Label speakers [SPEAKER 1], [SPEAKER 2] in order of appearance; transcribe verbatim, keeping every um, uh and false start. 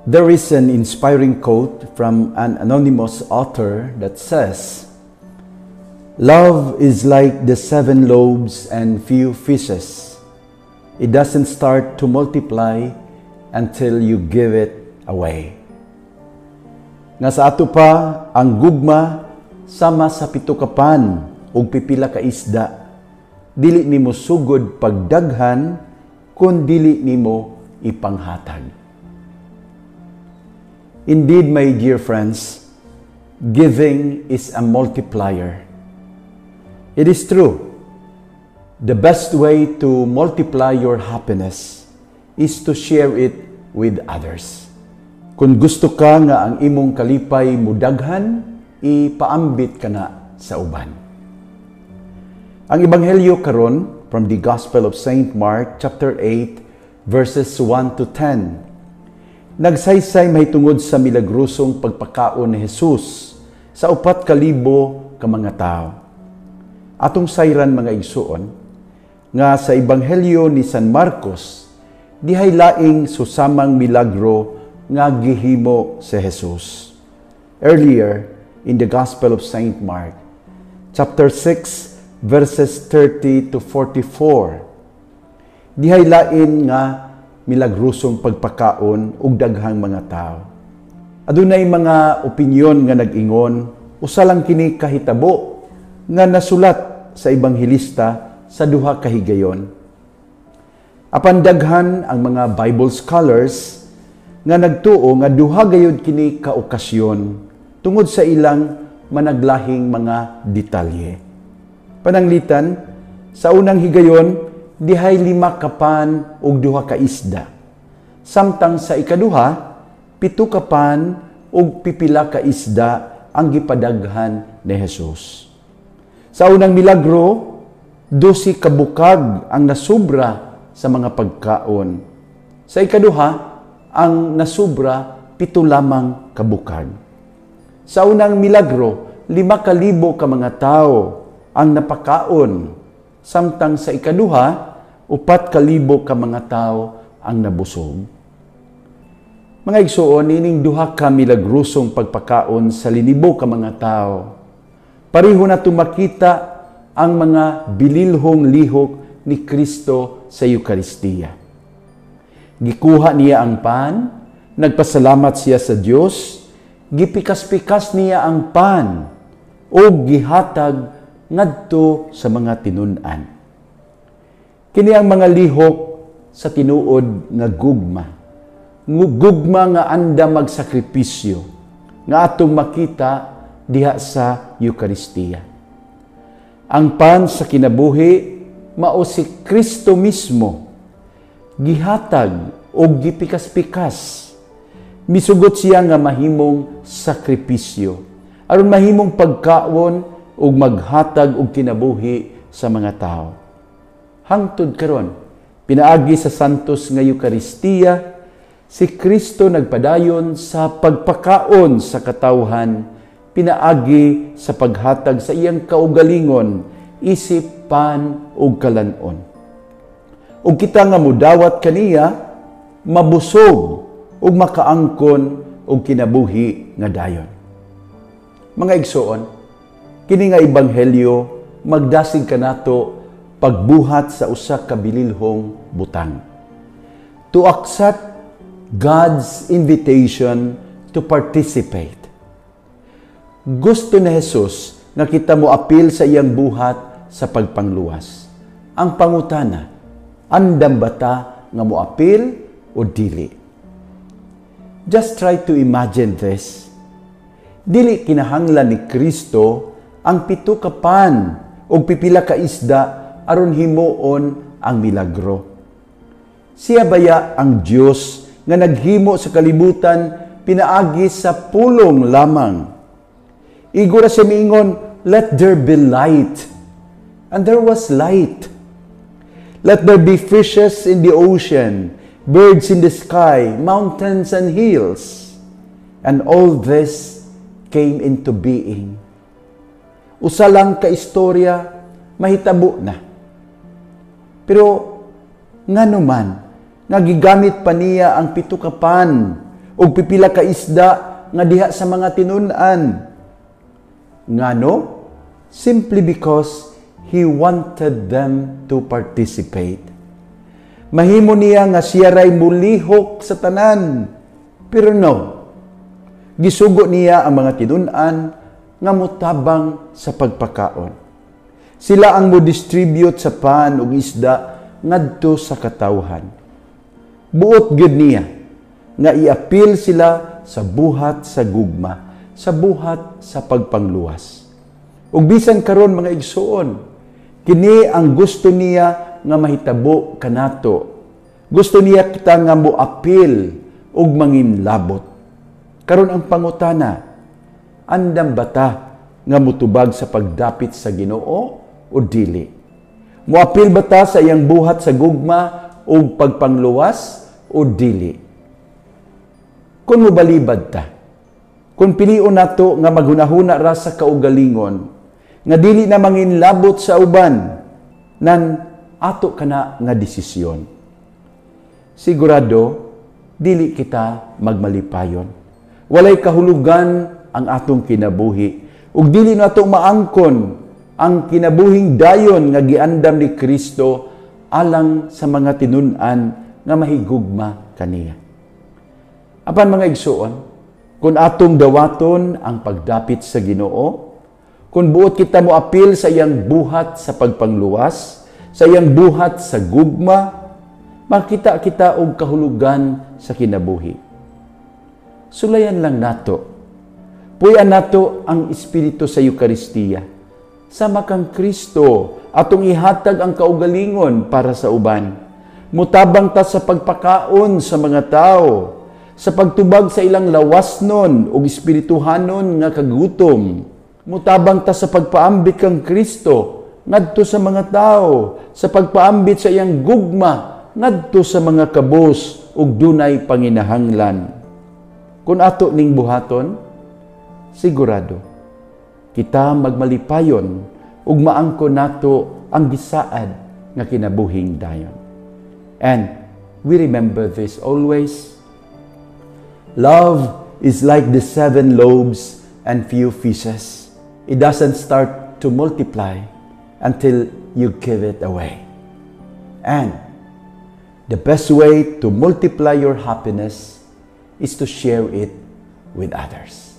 [SPEAKER 1] There is an inspiring quote from an anonymous author that says, "Love is like the seven loaves and few fishes. It doesn't start to multiply until you give it away." Nga sa ato pa, ang gugma sama sa pitukapan o pipila ka isda. Dili nimo sugod pagdaghan, kun dili nimo ipanghatag. Indeed, my dear friends, giving is a multiplier. It is true. The best way to multiply your happiness is to share it with others. Kung gusto ka nga ang imong kalipay mudaghan, ipaambit ka na sa uban. Ang Ebanghelyo karon from the Gospel of Saint Mark, chapter eight, verses one to ten. Nagsaysay mahitungod sa milagrosong pagpakaon ni Jesus sa upat ka libo ka mga tao. Atong sayran mga igsuon, nga sa Ebanghelyo ni San Marcos, dihay laing susamang milagro nga gihimo si Jesus. Earlier, in the Gospel of Saint Mark, chapter six, verses thirty to forty-four, dihay lain nga milagrosong pagpakaon ug daghang mga tao. Adunay mga opinyon nga nag-ingon, usa lang kini kahitabo nga nasulat sa ebanghelista sa duha ka higayon. Apan daghan ang mga Bible scholars nga nagtuo nga duha gayud kini ka okasyon tungod sa ilang managlahing mga detalye. Pananglitan, sa unang higayon, dihay lima kapan ug duha ka isda. Samtang sa ikaduha, pito kapan ug pipila ka isda ang gipadaghan ni Jesus. Sa unang milagro, dosi ka bukag ang nasubra sa mga pagkaon. Sa ikaduha, ang nasubra pito lamang kabukag. Sa unang milagro, lima ka libo ka mga tao ang napakaon. Samtang sa ikaduha, upat ka libo ka mga tao ang nabusog. Mga igsuon, ining duha ka milagrosong pagpakaon sa linibo ka mga tao. Pareho na tumakita ang mga bililhong lihok ni Kristo sa Eucharistia. Gikuha niya ang pan, nagpasalamat siya sa Dios, gipikas-pikas niya ang pan, o gihatag ngadto sa mga tinun-an. Kini ang mga lihok sa tinuod nga gugma. Gugma nga anda magsakripisyo, nga atong makita diha sa Eucharistia. Ang pan sa kinabuhi, mao si Kristo mismo, gihatag o gipikas-pikas. Misugot siya nga mahimong sakripisyo, aron mahimong pagkaon ug maghatag og kinabuhi sa mga tao. Hangtod karon, pinaagi sa santos nga Eucharistia, si Kristo nagpadayon sa pagpakaon sa katawhan, pinaagi sa paghatag sa iyang kaugalingon, isip, pan ug kalanon. Ug kita nga mudawat kaniya, mabusog ug makaangkon og kinabuhi nga dayon. Mga igsuon, kini nga ebanghelyo magdasig kanato pagbuhat sa usa ka bililhong butang. To accept God's invitation to participate. Gusto ni Jesus nga kita mo apil sa iyang buhat sa pagpangluwas. Ang pangutana, andam bata nga mo apil o dili? Just try to imagine this. Dili kinahanglan ni Kristo ang pito ka pan o pipila ka isda aron himuon ang milagro. Siya baya ang Dios nga naghimo sa kalibutan pinaagi sa pulong lamang. Igura siya miingon, "Let there be light." And there was light. "Let there be fishes in the ocean, birds in the sky, mountains and hills." And all this came into being. Usa lang ka istorya, mahitabo na. Pero ngano man, nagigamit pa niya ang pito ka pan ug pipila ka isda nga diha sa mga tinun-an. Ngano? Simply because He wanted them to participate. Mahimo niya nga siya ray mulihok sa tanan. Pero no, gisugo niya ang mga tinun-an nga mutabang sa pagpakaon. Sila ang mo-distribute sa pan ug isda ngadto sa katawhan. Buot gid niya nga i-appeal sila sa buhat sa gugma, sa buhat sa pagpangluwas. Ug bisan karon mga igsuon, kini ang gusto niya nga mahitabo kanato. Gusto niya kita nga mo-appeal ug manginlabot. Karon ang pangutana, andam bata nga mutubag sa pagdapit sa Ginoo o dili? Moapil ba ta sa iyang buhat sa gugma o pagpangluwas o dili? Kung mobalibad ta, kung pilion nato nga maghunahuna ra sa kaugalingon, nga dili na manginlabot sa uban, nan ato kana nga desisyon. Sigurado, dili kita magmalipayon. Walay kahulugan ang atong kinabuhi, ug dili nato maangkon ang kinabuhing dayon nga giandam ni Kristo alang sa mga tinun-an nga mahigugma kaniya. Apan mga igsuon, kung atong dawaton ang pagdapit sa Ginoo, kung buot kita mo apil sa iyang buhat sa pagpangluwas, sa iyang buhat sa gugma, makita kita og kahulugan sa kinabuhi. Sulayan lang nato. Puyan nato ang Espiritu sa Eukaristiya. Sama kang Kristo, atong ihatag ang kaugalingon para sa uban. Mutabang ta sa pagpakaon sa mga tao, sa pagtubag sa ilang lawasnon o espirituhanon nga kagutom. Mutabang ta sa pagpaambit kang Kristo ngadto sa mga tao, sa pagpaambit sa iyang gugma ngadto sa mga kabos ug dunay panginahanglan. Kung ato ning buhaton, sigurado kita magmalipayon ug maangkon nato ang gisaad nga kinabuhing dayon. And we remember this always. Love is like the seven loaves and few fishes. It doesn't start to multiply until you give it away. And the best way to multiply your happiness is to share it with others.